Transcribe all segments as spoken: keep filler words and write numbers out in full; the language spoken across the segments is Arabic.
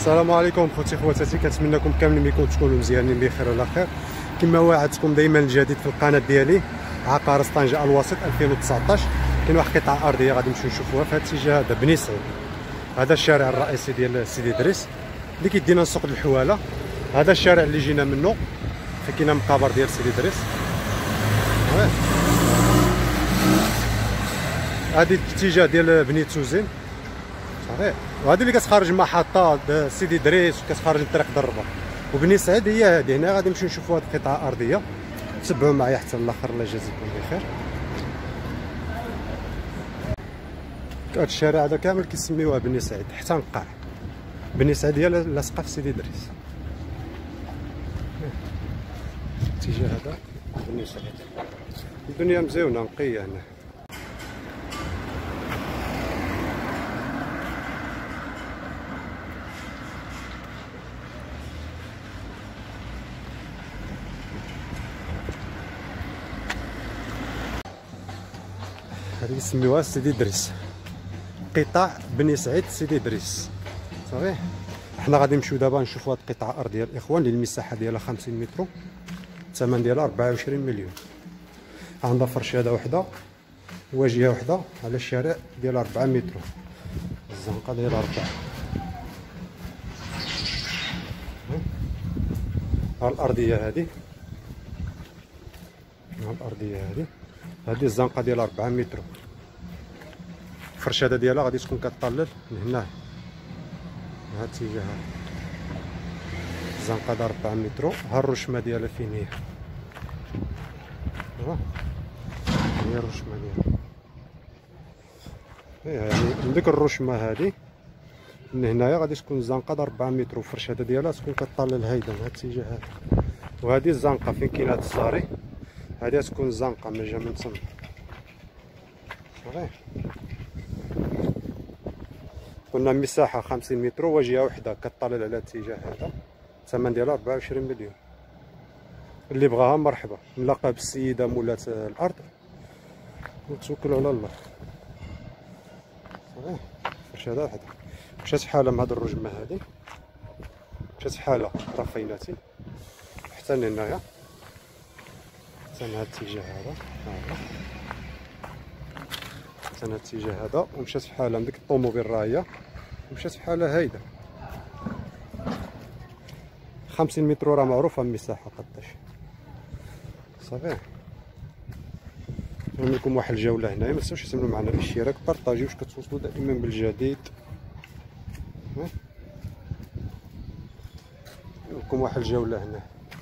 السلام عليكم خوتي خواتاتي، كنتمنىكم كاملين يكونوا تكونوا مزيانين بخير وعلى خير. كما وعدتكم دائما الجديد في القناه ديالي عقار طنجة الوسط ألفين وتسعطاش. كاين واحد القطعه ارضيه غادي نمشيو نشوفوها في هذا الاتجاه هذا بني سعود. هذا الشارع الرئيسي ديال سيدي ادريس اللي كيدينا لسوق الحواله. هذا الشارع اللي جينا منه فين كاينه مقابر ديال سيدي ادريس. هذه الاتجاه ديال بني توزين صافي، وهذه اللي كتخرج محطه سيدي ادريس وكتخرج لطريق الرباط. وبني سعيد هي هذه هنا. غادي نمشيو نشوفوا هذه القطعه ارضيه، تبعوا معايا حتى الاخر الله يجازيكم بخير. هذا الشارع هذا كامل كيسميوه بني سعيد حتى نقع. بني سعيد هي لاصقه في سيدي ادريس. الاتجاه هذا بني سعيد. الدنيا مزيونه نقيه هنا. هذه يسميوها سيدي ادريس، قطاع بني سعيد سيدي ادريس صافي. حنا غادي نمشيو دابا نشوفوا هذه القطعه ارضيه الاخوان اللي المساحه ديالها خمسين متر، الثمن ديالها أربعة وعشرين مليون. عندها فرشاده وحده، واجهه وحده على الشارع ديالها أربعة متر، الزنقه ديالها أربعة. ها الارضيه هذه، ها الارضيه هذه هذه الزنقه ديالها أربعة متر. الفرشاده ديالها غادي تكون كطلل لهنا، هاد الاتجاه هذا الزنقه ديالها أربعة متر. ها الرشمه ديالها فين هي، ها هي الرشمه ديالها يعني من ديك الرشمه هذه من هنايا غادي تكون الزنقه ديال أربعة متر، والفرشاده ديالها تكون كطلل هيدا من هاد الاتجاه هذا. وهذه الزنقه فين كاين هاد الصاري، هذه تكون الزنقه من جا من تما صافي. قلنا مساحه خمسين متر، واجهه وحده كطلل على الاتجاه هذا، الثمن ديالها أربعة وعشرين مليون. اللي بغاها مرحبا، نلاقى بالسيده مولات الارض وتوكلوا على الله صافي. فرشاده وحده مشات حاله مع هاد الرجمه هذه، مشات حاله رفيناتي حتى لهنايا حتى لهاد الاتجاه هذا، حتى لهاد الاتجاه هذا. ومشات حاله من ديك الطوموبيل راهيه ومشات حاله هيدا. خمسين متر راه معروفه المساحه قداش صافي. نعمل لكم واحد الجوله هنايا. ما تنساوش تعملوا معنا الاشتراك، بارطاجيو باش كتوصلوا دائما بالجديد. نعمل لكم واحد الجوله هنا،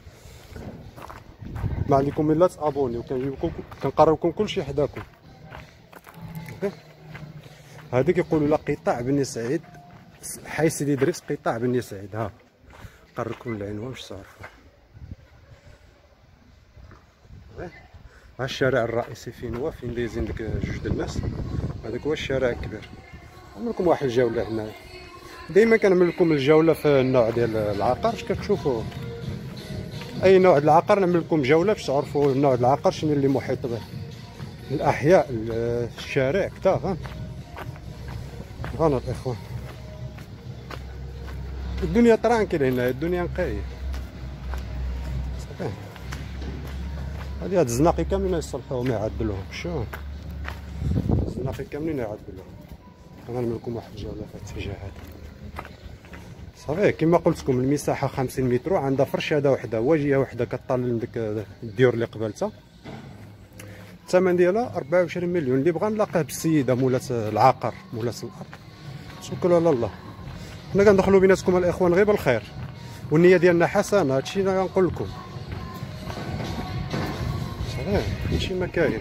ما عليكم الا تابونيو، كنجيب لكم كنقرب لكم كلشي حداكم. هذه كيقولوا لها قطاع بني سعيد حي سيدي ادريس، قطاع بني سعيد. ها قربكم العنوان باش تعرفوا. ها الشارع الرئيسي فين هو، فين دايزين ديك جوج د الناس، هذاك هو الشارع الكبير. نعمل لكم واحد الجوله هنا. دائما كنعمل لكم الجوله في النوع ديال العقار باش كتشوفوا اي نوع ديال العقار. نعمل لكم جوله باش تعرفوا النوع ديال العقار شنو اللي محيط به، الاحياء الشارع كتا. ها هانا الاخوان، الدنيا ترانكيل هنا، الدنيا نقيه صافي. هادي هاد الزناقي كاملين يصلحوهم يعدلوهم. شوف الزناقي كاملين يعدلوهم. غنعمل لكم واحد الجوله في الاتجاه هذا صافي. كما قلت لكم المساحه خمسين متر، عندها فرشاده وحده، واجهه وحده كطلل من ديك الديور اللي قبلتها. الثمن ديالها أربعة وعشرين مليون. اللي بغى نلاقيه بالسيده مولات العقار مولات الارض توكلوا على الله. حنا كندخلوا بيناتكم الاخوان غير بالخير، والنيه ديالنا حسنه. هادشي انا كنقول لكم صافي، هادشي ما كاين.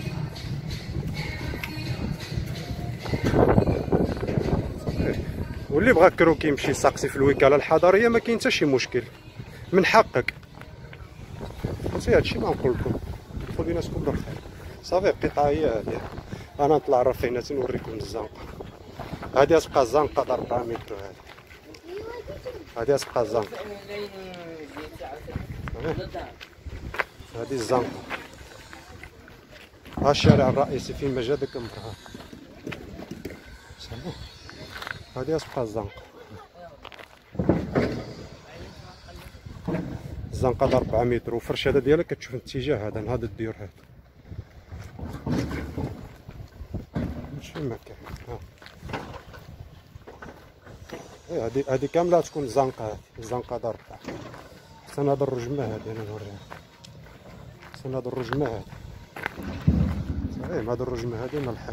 واللي بغى كروكي يمشي يساقسي في الوكاله الحضريه ما كاين حتى شي مشكل، من حقك. فهمتي هادشي ما نقول لكم. ندخلوا بيناتكم بالخير صافي. القطعه هي هذه. انا نطلع الرفينات نوريكم الزنقه. هذه تبقى الزنقه د أربعة متر. هذه هذه تبقى الزنقه. هذه الزنقه. ها الشارع الرئيسي فين ما جا داك المراه صافي. هذه تبقى الزنقه. الزنقه د أربعة متر وفرشاده ديالها كتشوف الاتجاه هذا هذا الديور هذا ماشي مكان. ها هادي هادي كامله تكون زنقه، هادي الزنقه د أربعة. حسن هذا الرجمه هادي انا نوريها، حسن هذا الرجمه هادي صافي. هذا الرجمه هادي من الحيط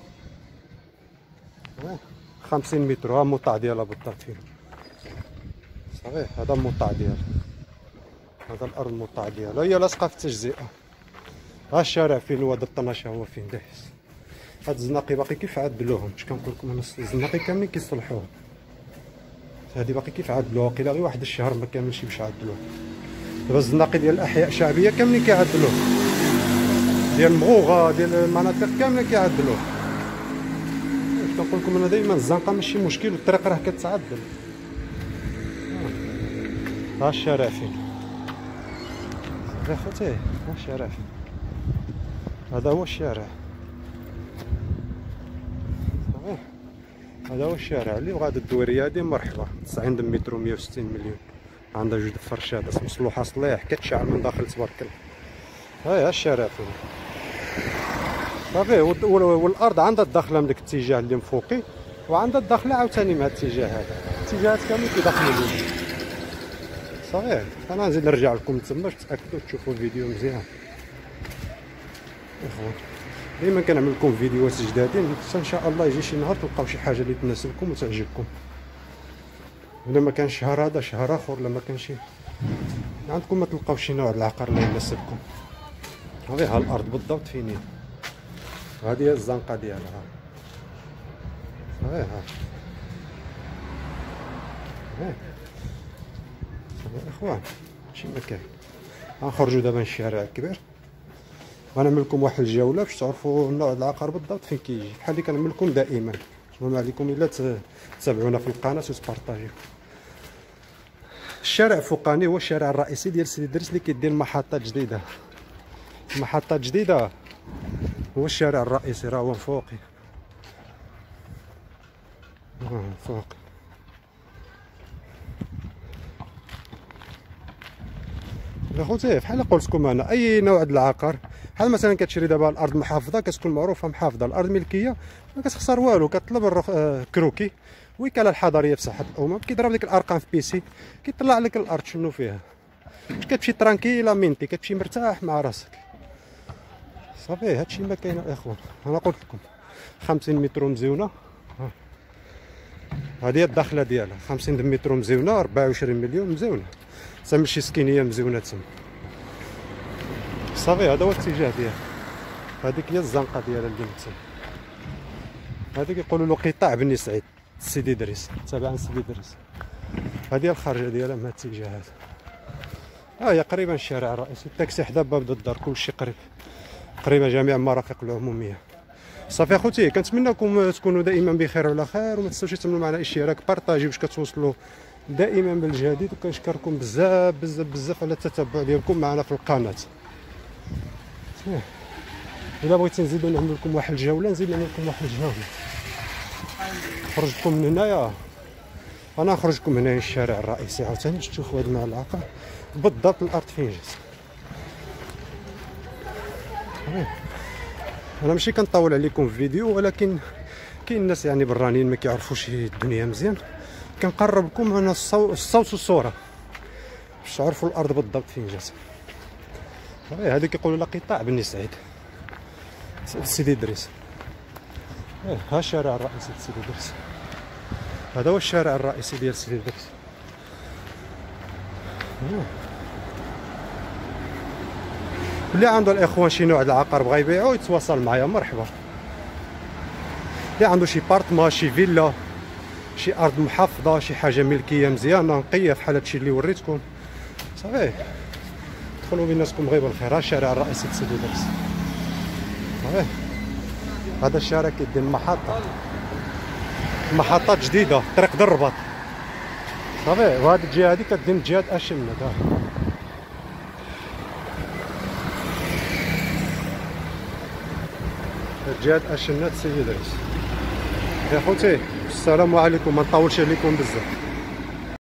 خمسين متر. ها الموطع ديالها بالضبط فين صافي. هذا الموطع ديالها، هذا الارض الموطع ديالها هي لاصقه في التجزئه. ها الشارع فين هو د الطناشه هو فين دايز. هاد الزناقي باقي كيف عدلوهم، اش كنقول لكم انا الزناقي كاملين كيصلحوهم. هادي باقي كيف عدلوها، وقيلا غير واحد الشهر ما كاملش باش عدلوها. دابا الزناقي ديال الاحياء الشعبيه كاملين كيعدلوه، ديال المغوغه ديال المناطق كاملين كيعدلوه. كنقول لكم انا دائما الزنقه ماشي مشكل والطريق راه كتعدل. ها الشارع فين يا خوتي، ها الشارع فين، هذا هو الشارع صافي. هذا هو الشارع اللي بغا هاد الدوريه هادي مرحبا. تسعين متر و مية وستين مليون، عندها جوج فرشات مصلوحه صليح كتشعل من داخل تبارك الله. ها ها الشارع فين صافي. والارض عندها الداخله من داك الاتجاه اللي مفوقي، وعندها الداخله عاوتاني من هاد الاتجاه هذا. الاتجاهات كاملين كيدخلوا ليه صافي. انا نزيد نرجع لكم تما باش تاكدوا تشوفوا الفيديو مزيان. اخوان ديما كنعمل لكم فيديوهات جدادين، ان شاء الله يجي شي نهار تلقاو شي حاجه اللي تناسبكم وتعجبكم. الا ما كانش شهر هذا شهر اخر، لما كان شي عندكم ما تلقاو شي نوع العقار اللي يناسبكم. هذه ها الارض بالضبط فين هي، هذه هي الزنقه ديالها صافي. ها ها صافي اخوان شي مكان. غنخرجوا دابا للشارع الكبير غنعمل لكم واحد الجوله باش تعرفوا نوع العقار بالضبط فين كيجي، بحال اللي كنعمل لكم دائما. ما عليكم الا تتابعونا في القناه وتبارطاجيو. الشارع الفوقاني هو الشارع الرئيسي ديال سيدي دريس اللي كيدير المحطه الجديده. المحطه الجديده هو الشارع الرئيسي، راه هو فوقي اه فوق. يا خوتي بحال قلت لكم انا اي نوع د العقار، بحال مثلا كتشري دابا الارض محافظه كتكون معروفه محافظه، الارض ملكيه ما كتخسر والو. كطلب الرخ... آه كروكي وكاله الحضريه بصحه الامم، كيضرب لك الارقام في بيسي كيطلع لك الارض شنو فيها. كتمشي ترانكيلا مينتي، كتمشي مرتاح مع راسك صافي. هادشي ما كاين الاخوان. انا قلت لكم خمسين متر مزيونه، هذه هي الداخله ديالها خمسين متر مزيونه أربعة وعشرين مليون مزيونه. تما شي سكينيه مزيونه تما صافي. هذا هو الاتجاه ديالها. هذيك هي الزنقه ديالها اللي تما. هذيك يقولوا له قطاع بني سعيد سيدي دريس، تابع سيدي دريس. هذه هي الخارجه ديالها من هذا الاتجاه هذا. ها هي قريبا الشارع الرئيسي، التاكسي حدا باب الدار كلشي قريب، قريبه جميع المرافق العموميه. صافي اخوتي كنتمنىكم تكونوا دائما بخير وعلى خير، وما تنساوش تعملوا معنا اشتراك بارطاجي باش كتوصلوا دائما بالجديد. وكنشكركم بزاف بزاف بزاف على التتبع ديالكم معنا في القناه. الا بغيتي نزيدو نعمل لكم واحد الجوله نزيد نعمل لكم واحد الجوله. خرجتكم من هنايا، انا نخرجكم هنايا الشارع الرئيسي عاوتاني باش تشوفوا هاد نوع العقار بالضبط الارض فين جات. انا ماشي كنطول عليكم في فيديو، ولكن كاين الناس يعني برانيين ما كيعرفوش الدنيا مزيان، كنقرب لكم انا الصوت والصوره باش تعرفوا الارض بالضبط فين جات. هذه كيقولوا لها قطاع بني سعيد سيدي دريس. ها الشارع الرئيسي ديال سيدي دريس، هذا هو الشارع الرئيسي ديال سيدي دريس. اللي عنده الاخوان شي نوع د العقار بغا يبيعو يتواصل معايا مرحبا. اللي عنده شي بارطما شي فيلا شي ارض محافظه شي حاجه ملكيه مزيانه نقيه بحال هادشي اللي وريتكم صافي دخلوا بيناتكم غير بالخير. ها الشارع الرئيسي د سيدي دريس صافي. هذا الشارع كيدير المحطه، محطه جديده طريق د الرباط صافي. وهاد الجهه هادي كدير من جهه اشمنت. جهه اشنات سيدي دريس. يا خوتي السلام عليكم، ما نطولش عليكم بزاف.